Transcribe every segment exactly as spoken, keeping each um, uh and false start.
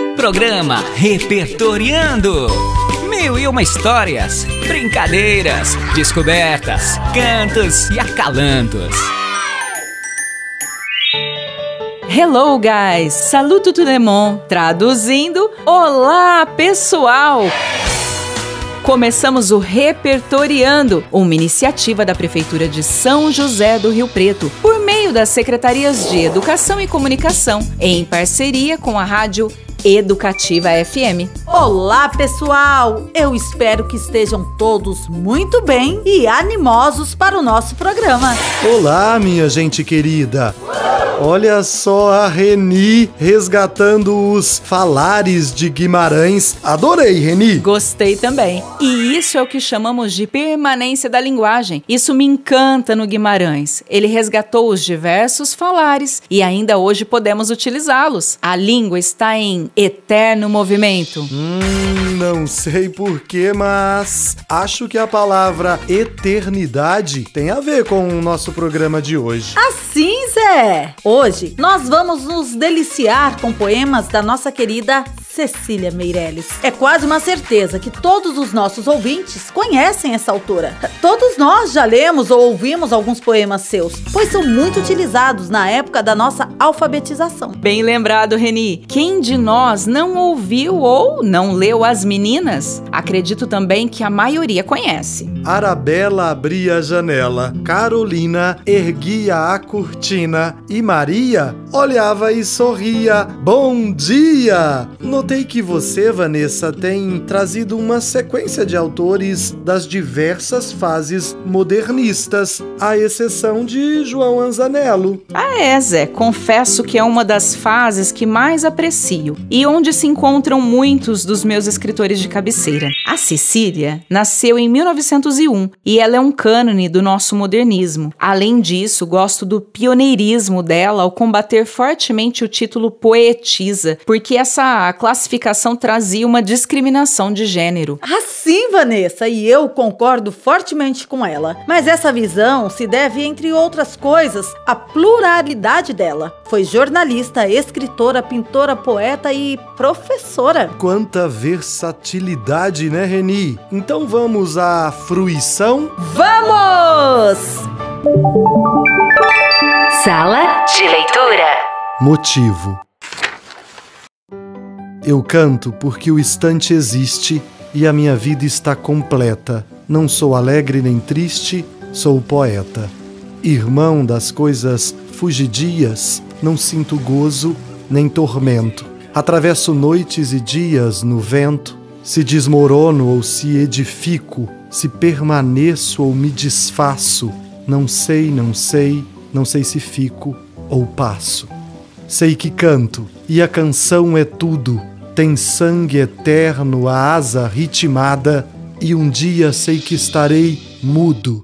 Programa Repertoriando. Mil e uma histórias, brincadeiras, descobertas, cantos e acalantos. Hello guys, saluto tout le monde. Traduzindo, olá pessoal! Começamos o Repertoriando, uma iniciativa da Prefeitura de São José do Rio Preto, por meio das Secretarias de Educação e Comunicação, em parceria com a Rádio Educativa F M. Olá pessoal, eu espero que estejam todos muito bem e animosos para o nosso programa. Olá minha gente querida, olha só a Reni resgatando os falares de Guimarães. Adorei, Reni! Gostei também. E isso é o que chamamos de permanência da linguagem. Isso me encanta no Guimarães. Ele resgatou os diversos falares e ainda hoje podemos utilizá-los. A língua está em eterno movimento. Hum, não sei porquê, mas acho que a palavra eternidade tem a ver com o nosso programa de hoje. Assim, Zé! Hoje nós vamos nos deliciar com poemas da nossa querida Cecília Meirelles. É quase uma certeza que todos os nossos ouvintes conhecem essa autora. Todos nós já lemos ou ouvimos alguns poemas seus, pois são muito utilizados na época da nossa alfabetização. Bem lembrado, Reni. Quem de nós não ouviu ou não leu As Meninas? Acredito também que a maioria conhece. Arabella abria a janela, Carolina erguia a cortina e Maria olhava e sorria. Bom dia! Notei que você, Vanessa, tem trazido uma sequência de autores das diversas fases modernistas, à exceção de João Anzanello. Ah é, Zé, confesso que é uma das fases que mais aprecio e onde se encontram muitos dos meus escritores de cabeceira. A Cecília nasceu em mil novecentos e um e ela é um cânone do nosso modernismo. Além disso, gosto do pioneirismo dela ao combater fortemente o título poetisa, porque essa classificação trazia uma discriminação de gênero. Ah, sim, Vanessa, e eu concordo fortemente com ela. Mas essa visão se deve, entre outras coisas, à pluralidade dela. Foi jornalista, escritora, pintora, poeta e professora. Quanta versatilidade, né, Reni? Então vamos à fruição? Vamos! Sala de leitura. Motivo. Eu canto porque o instante existe e a minha vida está completa. Não sou alegre nem triste, sou poeta. Irmão das coisas fugidias, não sinto gozo nem tormento. Atravesso noites e dias no vento. Se desmorono ou se edifico, se permaneço ou me desfaço. Não sei, não sei, não sei se fico ou passo. Sei que canto, e a canção é tudo. Tem sangue eterno, a asa ritmada, e um dia sei que estarei mudo.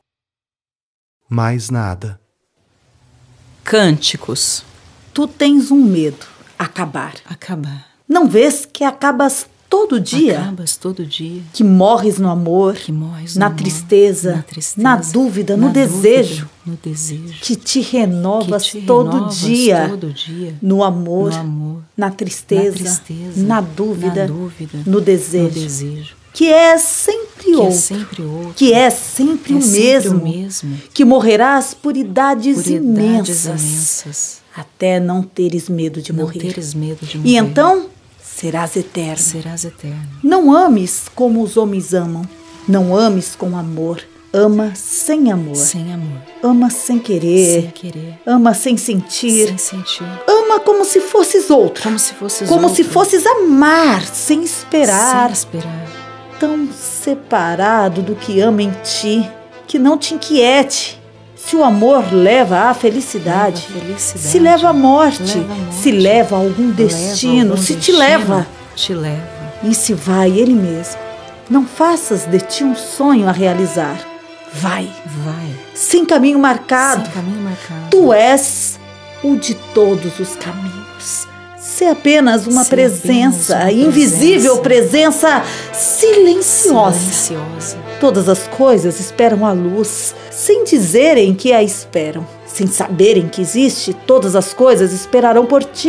Mais nada. Cânticos. Tu tens um medo, acabar. Acabar. Não vês que acabas todo dia? Acabas todo dia. Que morres no amor, Que morres na, no amor, tristeza, na tristeza, na dúvida, na no desejo, dúvida, no desejo, que te renovas, que te todo, renovas dia, todo dia, no amor, no amor, na tristeza, na, tristeza, na dúvida, na dúvida, no desejo, no desejo, que é sempre que outro, é sempre outro, que é sempre, é o, sempre mesmo, o mesmo, que morrerás por idades, por idades imensas, imensas, até não teres medo de não morrer. teres medo de morrer. E então serás eterno. serás eterno. Não ames como os homens amam. Não ames com amor. Ama sem amor. Sem amor, Ama sem querer. sem querer, Ama sem sentir. sem sentir, Ama como se fosses outro. como se fosses Como outro, se fosses amar sem esperar. sem esperar, Tão separado do que ama em ti, que não te inquiete. Se o amor leva à felicidade, Leva à felicidade, se leva à morte, leva à morte, se leva a algum destino, leva algum se te destino, leva, te leva. e se vai ele mesmo. Não faças de ti um sonho a realizar. Vai, Vai, sem caminho marcado. sem caminho marcado. Tu és o de todos os caminhos. Sê apenas uma Sê presença, apenas uma invisível presença silenciosa. Silenciosa. Todas as coisas esperam a luz, sem dizerem que a esperam. Sem saberem que existe, todas as coisas esperarão por ti.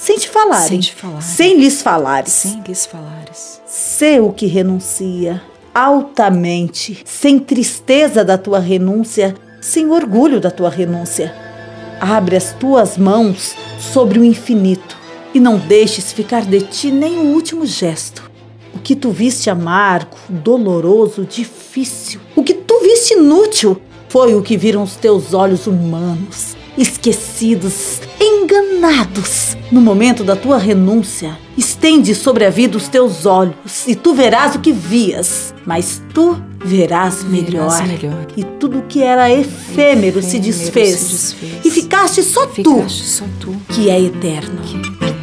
sem te falarem, Sem te falarem. sem lhes falares. Sem lhes falares. Sê o que renuncia, altamente, sem tristeza da tua renúncia, sem orgulho da tua renúncia. Abre as tuas mãos sobre o infinito e não deixes ficar de ti nem o último gesto. O que tu viste amargo, doloroso, difícil, o que tu viste inútil, foi o que viram os teus olhos humanos, esquecidos, enganados. No momento da tua renúncia, estende sobre a vida os teus olhos e tu verás o que vias, mas tu verás melhor. Verás melhor. E tudo que era efêmero, Efêmero se, desfez, se desfez. e ficaste só Ficaste só tu, tu, que é eterno. que é eterno.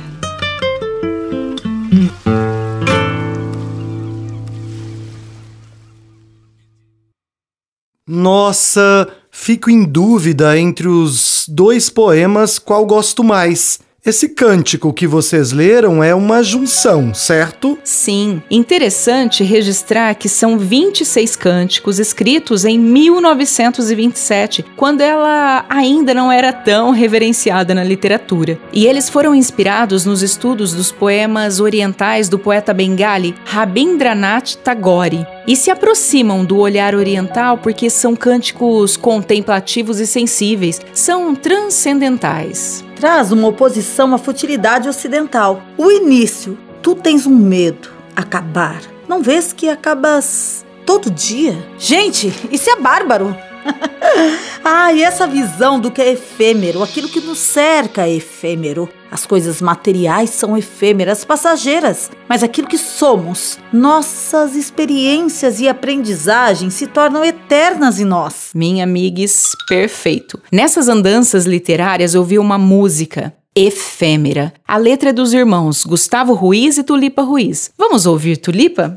Nossa, fico em dúvida entre os dois poemas qual gosto mais. Esse cântico que vocês leram é uma junção, certo? Sim, interessante registrar que são vinte e seis cânticos escritos em mil novecentos e vinte e sete, quando ela ainda não era tão reverenciada na literatura. E eles foram inspirados nos estudos dos poemas orientais do poeta bengali Rabindranath Tagore e se aproximam do olhar oriental porque são cânticos contemplativos e sensíveis, são transcendentais. Traz uma oposição à futilidade ocidental. O início, tu tens um medo, acabar. Não vês que acabas todo dia? Gente, isso é bárbaro! Ah, e essa visão do que é efêmero, aquilo que nos cerca é efêmero. As coisas materiais são efêmeras, passageiras, mas aquilo que somos, nossas experiências e aprendizagens se tornam eternas em nós. Minha amigues, perfeito. Nessas andanças literárias eu vi uma música efêmera. A letra é dos irmãos Gustavo Ruiz e Tulipa Ruiz. Vamos ouvir Tulipa?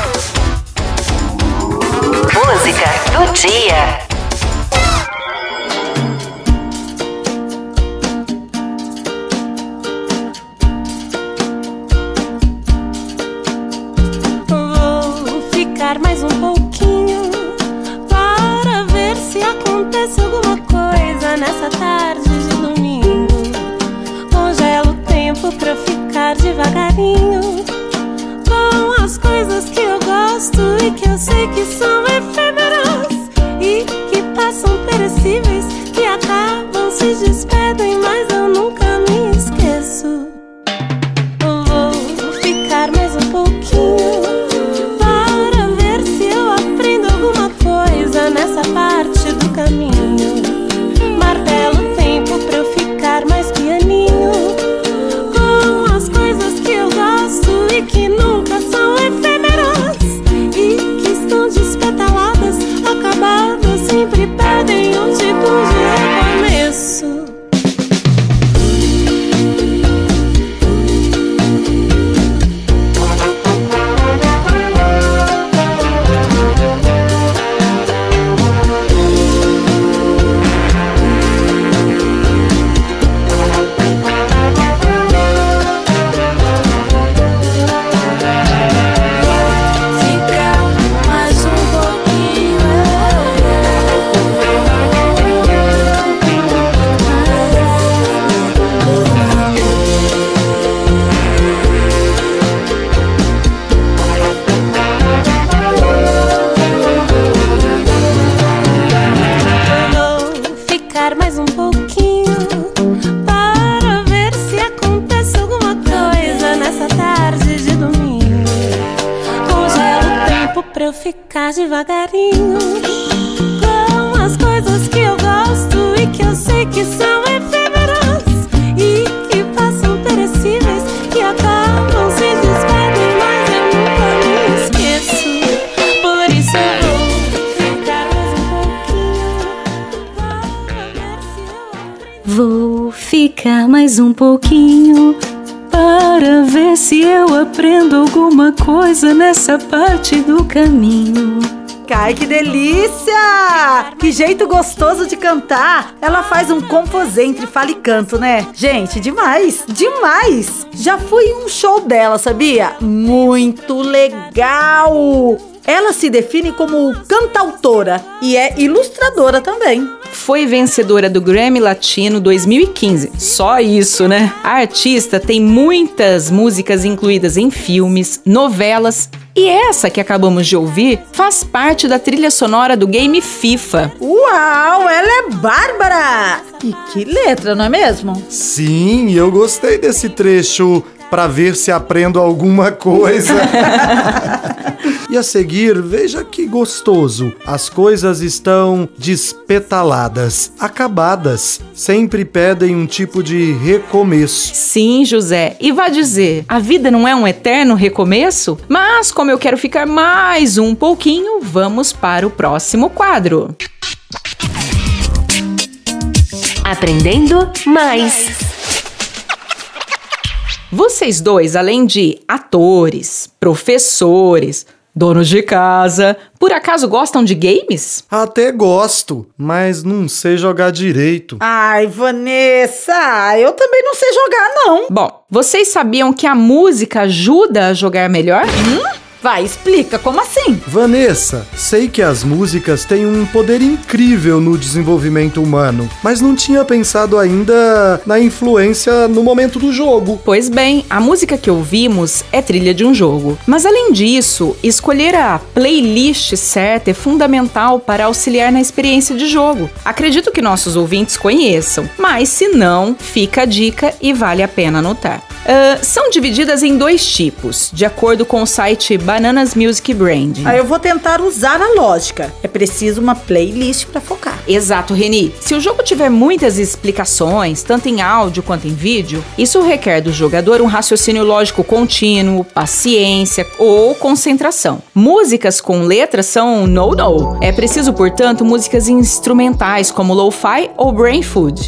Música do dia. Mais um pouquinho para ver se acontece alguma coisa nessa tarde de domingo. Congela o tempo pra ficar devagarinho com as coisas que eu gosto e que eu sei que são efêmeras e que passam perecíveis, que acabam, se despedem, mas eu nunca me esqueço. Vou ficar mais um pouquinho nessa parte do caminho. Martelo o tempo pra eu ficar mais pianinho com as coisas que eu gosto e que nunca são efêmeras e que estão despetaladas, acabadas, sempre perdem um tipo de recomeço. Mais um pouquinho para ver se acontece alguma coisa nessa tarde de domingo. Congela o tempo pra eu ficar devagarinho com as coisas que eu gosto e que eu sei que são efêmeras e que passam perecíveis, que acabam, se despedem, mas eu nunca me esqueço. Por isso eu vou ficar mais um pouquinho. Vou ficar mais um pouquinho para ver se eu aprendo alguma coisa nessa parte do caminho. Ai, que delícia! Que jeito gostoso de cantar! Ela faz um composê entre fala e canto, né? Gente, demais! Demais! Já fui em um show dela, sabia? Muito legal! Ela se define como cantautora e é ilustradora também. foi vencedora do Grammy Latino dois mil e quinze. Só isso, né? A artista tem muitas músicas incluídas em filmes, novelas, e essa que acabamos de ouvir faz parte da trilha sonora do game FIFA. Uau, ela é bárbara! E que letra, não é mesmo? Sim, eu gostei desse trecho pra ver se aprendo alguma coisa. E a seguir, veja que gostoso. As coisas estão despetaladas, acabadas. Sempre pedem um tipo de recomeço. Sim, José. E vá dizer, a vida não é um eterno recomeço? Mas como eu quero ficar mais um pouquinho, vamos para o próximo quadro. Aprendendo mais. Vocês dois, além de atores, professores, donos de casa, por acaso gostam de games? Até gosto, mas não sei jogar direito. Ai, Vanessa, eu também não sei jogar, não. Bom, vocês sabiam que a música ajuda a jogar melhor? Hum? Vai, explica, como assim? Vanessa, sei que as músicas têm um poder incrível no desenvolvimento humano, mas não tinha pensado ainda na influência no momento do jogo. Pois bem, a música que ouvimos é trilha de um jogo. Mas além disso, escolher a playlist certa é fundamental para auxiliar na experiência de jogo. Acredito que nossos ouvintes conheçam, mas se não, fica a dica e vale a pena anotar. Uh, são divididas em dois tipos, de acordo com o site Bananas Music Branding. Aí eu vou tentar usar a lógica. É preciso uma playlist para focar. Exato, Reni. Se o jogo tiver muitas explicações, tanto em áudio quanto em vídeo, isso requer do jogador um raciocínio lógico contínuo, paciência ou concentração. Músicas com letras são no-no. É preciso, portanto, músicas instrumentais como lo-fi ou brain food.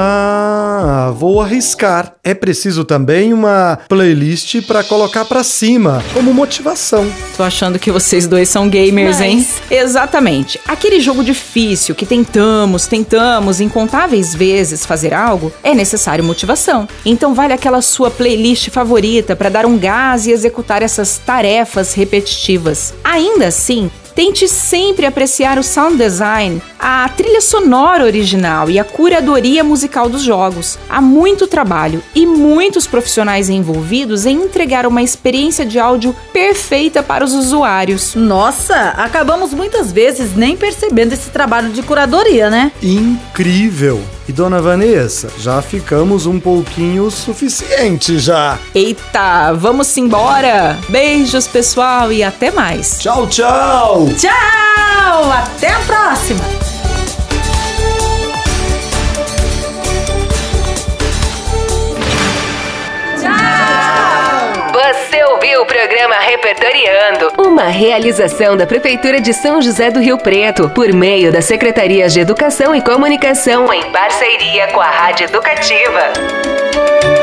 Ah, vou arriscar. É preciso também uma playlist para colocar para cima, como motivação. Tô achando que vocês dois são gamers, Mas... hein? Exatamente. Aquele jogo difícil que tentamos, tentamos incontáveis vezes fazer algo, é necessário motivação. Então vale aquela sua playlist favorita para dar um gás e executar essas tarefas repetitivas. Ainda assim, tente sempre apreciar o sound design, a trilha sonora original e a curadoria musical dos jogos. Há muito trabalho e muitos profissionais envolvidos em entregar uma experiência de áudio perfeita para os usuários. Nossa, acabamos muitas vezes nem percebendo esse trabalho de curadoria, né? Incrível! E dona Vanessa, já ficamos um pouquinho suficiente já. Eita, vamos embora! Beijos, pessoal, e até mais! Tchau, tchau! Tchau! Até a próxima! Você ouviu o programa Repertoriando, uma realização da Prefeitura de São José do Rio Preto, por meio das Secretarias de Educação e Comunicação, em parceria com a Rádio Educativa.